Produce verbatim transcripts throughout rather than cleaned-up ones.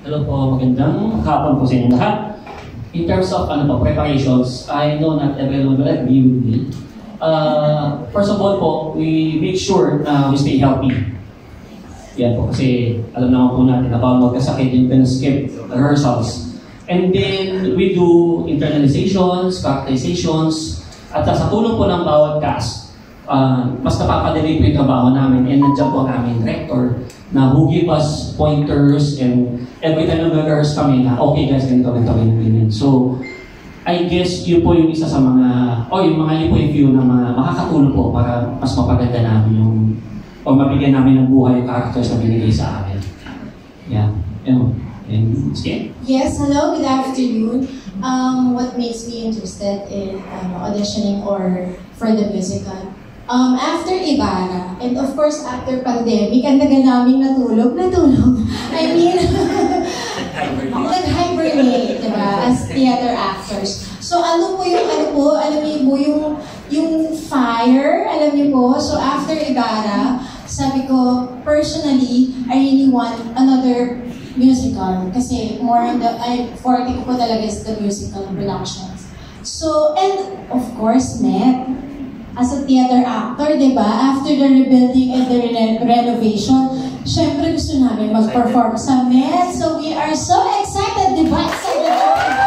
Hello po, magandang hapon po sa inyo lahat. In terms of ano po, preparations, I know not everyone will agree with me. Uh, first of all po, we make sure na we stay healthy. Yan po, kasi alam naman po natin na bawal magkasakit yung skip rehearsals. And then we do internalizations, characterizations, at sa tulong po ng bawat cast, uh, mas napapadali po yung trabaho namin, and nandiyan po ang aming director na who give us pointers, and every time na mag-rehearse kami na, okay guys, ganito, ganito, ganito. So, I guess yun po yung isa sa mga, o yung mga yun po yung view na mga makakatulong po para mas mapaganda namin yung, o mabigyan namin ng buhay yung characters na binigay sa amin. Yeah. And, and, sige. Yes, hello, good afternoon. Um, what makes me interested in um, auditioning or for the musical? Um, after Ibarra, and of course after pandemic, ang tagal namin natulog, natulog. I mean, nag-hibernate, diba, as theater actors. So ano po yung, ano po, alam niyo po, yung, yung fire, alam niyo po, so after Ibarra, sabi ko, personally, I really want another musical. Kasi more on the, I, forte ko po talaga is the musical productions. So, and of course, Met, as a theater actor, di ba? After the rebuilding and the re renovation, syempre gusto namin mag-perform sa Met. So we are so excited, di ba? Excited!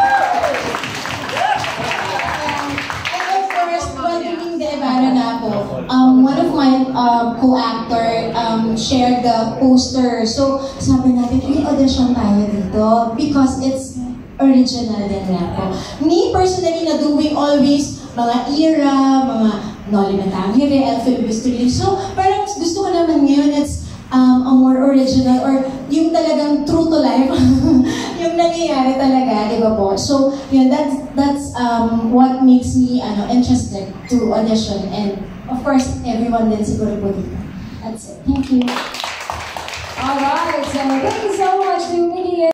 um, and of course, while doing the Ibarra na po, um, one of my um, co-actor um, shared the poster. So sabi natin, may audition tayo dito because it's original din na po. Me personally, na doing always mga era, mga Noli Natangere, El Filibustery. So, parang gusto ko naman ngayon, it's um, a more original or yung talagang true to life, yung nangyayari talaga, di ba po? So, yun, that's, that's um, what makes me ano, interested to audition. And, of course, everyone din siguro po dito. That's it. Thank you. Alright, so thank you so much to Migui.